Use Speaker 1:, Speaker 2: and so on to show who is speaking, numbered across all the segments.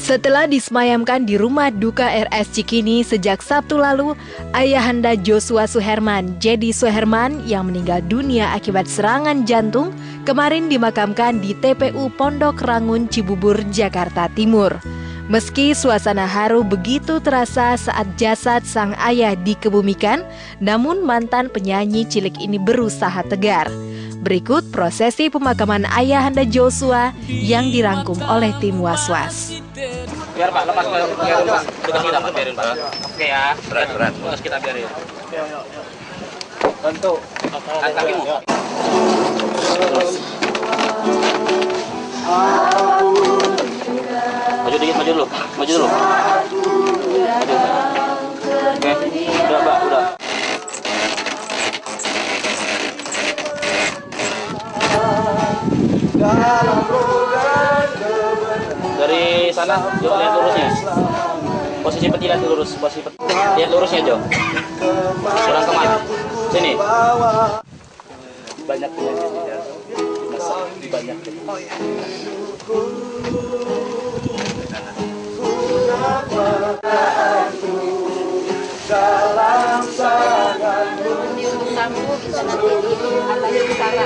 Speaker 1: Setelah disemayamkan di rumah duka RS Cikini sejak Sabtu lalu, ayahanda Joshua Suherman, Jedi Suherman, yang meninggal dunia akibat serangan jantung, kemarin dimakamkan di TPU Pondok Rangun, Cibubur, Jakarta Timur. Meski suasana haru begitu terasa saat jasad sang ayah dikebumikan, namun mantan penyanyi cilik ini berusaha tegar. Berikut prosesi pemakaman ayahanda Joshua yang dirangkum oleh tim Was-Was.
Speaker 2: Biar Pak, lepas biarin Pak. Tugas kita Pak, biarin Pak. Oke ya. Berat. Tugas kita biarin. Bantu. Angkat kakimu. Maju dikit, maju dulu. Maju dulu. Oke. Udah Pak, udah. Dari sana, Jo, lihat lurusnya. Posisi peti lihat lurus, lihat lurusnya, Jo. Kurang kemana? Sini. Banyak penyanyi banyak. Oh iya. Dalam sanganmu kamu bisa nanti di atas sana.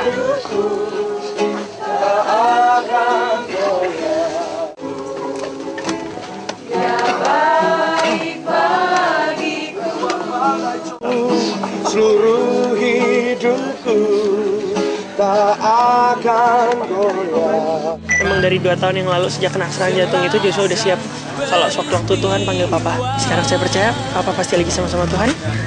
Speaker 3: Seluruh hidupku tak akan goyah.
Speaker 4: Emang dari 2 tahun yang lalu sejak kena serangan jantung itu Joshua udah siap. Kalau sewaktu-waktu Tuhan panggil Papa. Sekarang saya percaya Papa pasti lagi sama-sama Tuhan.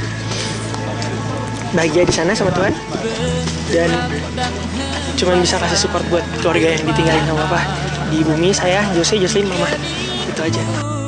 Speaker 4: Bahagia di sana sama Tuhan. Dan cuman bisa kasih support buat keluarga yang ditinggalin sama Papa. Di bumi saya, Jocelyn, Mama. Itu aja.